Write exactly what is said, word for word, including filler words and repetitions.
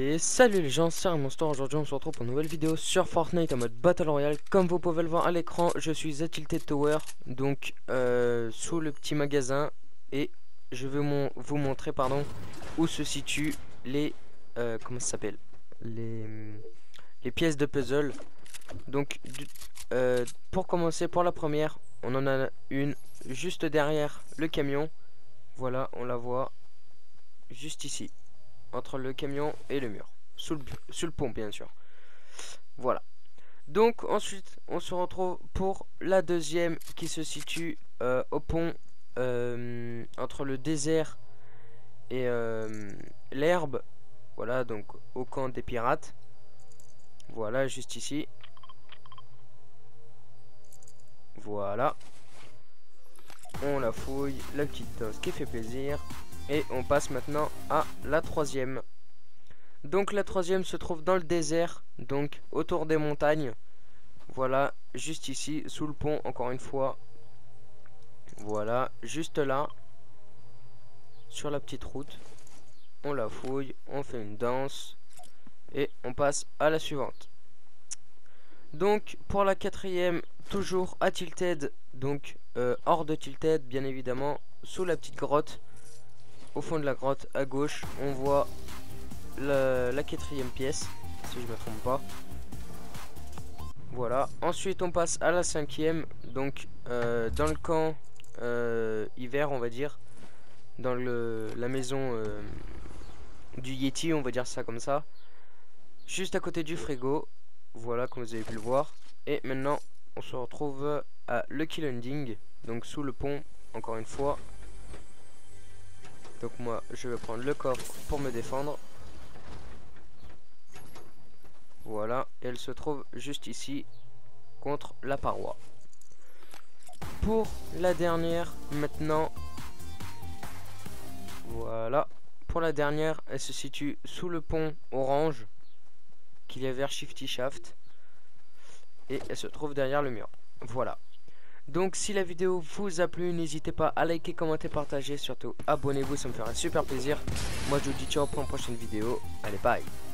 Et salut les gens, c'est Monster. Aujourd'hui on se retrouve pour une nouvelle vidéo sur Fortnite en mode Battle Royale. Comme vous pouvez le voir à l'écran, je suis à Tilted Tower, donc euh, sous le petit magasin. Et je vais mon, vous montrer pardon, où se situent les... Euh, comment ça s'appelle les, les pièces de puzzle. Donc du, euh, pour commencer, pour la première, on en a une juste derrière le camion. Voilà, on la voit juste ici, entre le camion et le mur, sous le, sous le pont bien sûr. Voilà, donc ensuite on se retrouve pour la deuxième qui se situe euh, au pont, euh, entre le désert et euh, l'herbe. Voilà, donc au camp des pirates. Voilà, juste ici. Voilà, on la fouille, la petite dose qui fait plaisir. Et on passe maintenant à la troisième. Donc la troisième se trouve dans le désert, donc autour des montagnes. Voilà, juste ici, sous le pont, encore une fois. Voilà, juste là, sur la petite route. On la fouille, on fait une danse, et on passe à la suivante. Donc pour la quatrième, toujours à Tilted, donc euh, hors de Tilted, bien évidemment, sous la petite grotte. Au fond de la grotte, à gauche, on voit la, la quatrième pièce, si je me trompe pas. Voilà, ensuite on passe à la cinquième, donc euh, dans le camp euh, hiver, on va dire, dans le, la maison euh, du Yeti, on va dire ça comme ça, juste à côté du frigo. Voilà, comme vous avez pu le voir. Et maintenant on se retrouve à Lucky Landing, donc sous le pont, encore une fois. Donc moi je vais prendre le coffre pour me défendre. Voilà, et elle se trouve juste ici, contre la paroi. Pour la dernière, maintenant, voilà, pour la dernière, elle se situe sous le pont orange, qu'il y a vers Shifty Shaft, et elle se trouve derrière le mur. Voilà. Donc si la vidéo vous a plu, n'hésitez pas à liker, commenter, partager, surtout abonnez-vous, ça me fera super plaisir. Moi je vous dis ciao pour une prochaine vidéo, allez bye.